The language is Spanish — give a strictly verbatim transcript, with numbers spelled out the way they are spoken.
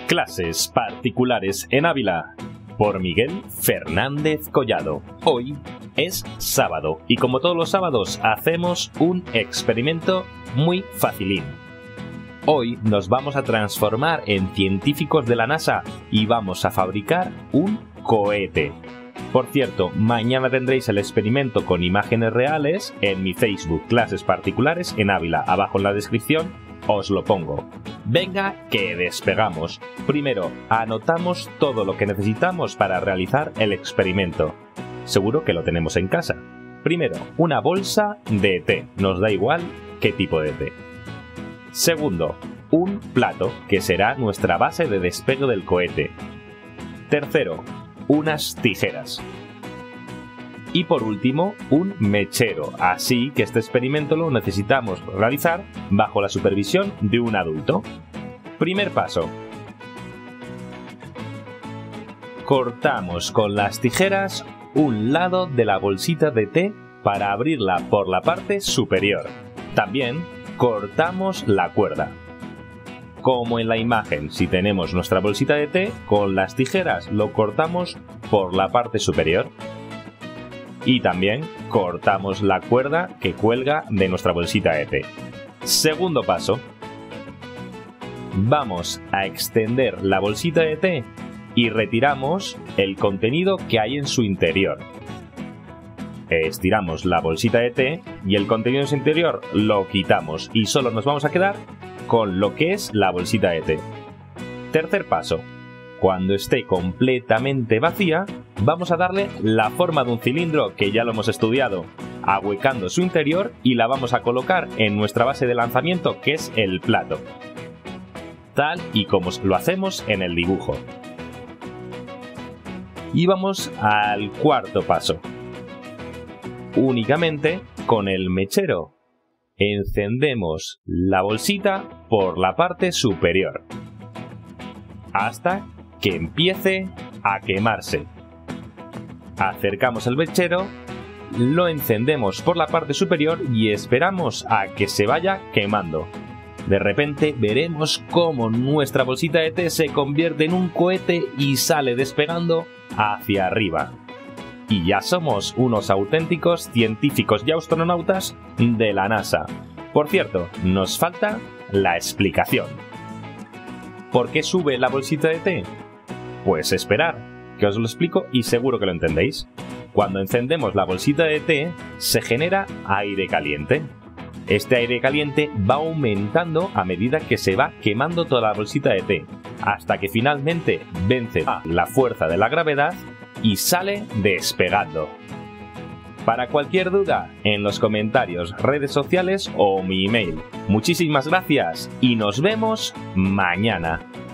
Clases particulares en Ávila, por Miguel Fernández Collado. Hoy es sábado y como todos los sábados hacemos un experimento muy facilín. Hoy nos vamos a transformar en científicos de la NASA y vamos a fabricar un cohete. Por cierto, mañana tendréis el experimento con imágenes reales en mi Facebook, Clases Particulares en Ávila. Abajo en la descripción os lo pongo. Venga, que despegamos. Primero, anotamos todo lo que necesitamos para realizar el experimento. Seguro que lo tenemos en casa. Primero, una bolsa de té. Nos da igual qué tipo de té. Segundo, un plato, que será nuestra base de despegue del cohete. Tercero, unas tijeras. Y por último, un mechero, así que este experimento lo necesitamos realizar bajo la supervisión de un adulto. Primer paso. Cortamos con las tijeras un lado de la bolsita de té para abrirla por la parte superior. También cortamos la cuerda. Como en la imagen, si tenemos nuestra bolsita de té, con las tijeras lo cortamos por la parte superior. Y también cortamos la cuerda que cuelga de nuestra bolsita de té. Segundo paso. Vamos a extender la bolsita de té y retiramos el contenido que hay en su interior. Estiramos la bolsita de té y el contenido en su interior lo quitamos y solo nos vamos a quedar con lo que es la bolsita de té. Tercer paso. Cuando esté completamente vacía, vamos a darle la forma de un cilindro que ya lo hemos estudiado, ahuecando su interior y la vamos a colocar en nuestra base de lanzamiento, que es el plato, tal y como lo hacemos en el dibujo. Y vamos al cuarto paso. Únicamente con el mechero encendemos la bolsita por la parte superior hasta que empiece a quemarse. Acercamos el mechero, lo encendemos por la parte superior y esperamos a que se vaya quemando. De repente veremos cómo nuestra bolsita de té se convierte en un cohete y sale despegando hacia arriba. Y ya somos unos auténticos científicos y astronautas de la NASA. Por cierto, nos falta la explicación. ¿Por qué sube la bolsita de té? Pues esperar, que os lo explico y seguro que lo entendéis. Cuando encendemos la bolsita de té, se genera aire caliente. Este aire caliente va aumentando a medida que se va quemando toda la bolsita de té, hasta que finalmente vence la fuerza de la gravedad y sale despegando. Para cualquier duda, en los comentarios, redes sociales o mi email. Muchísimas gracias y nos vemos mañana.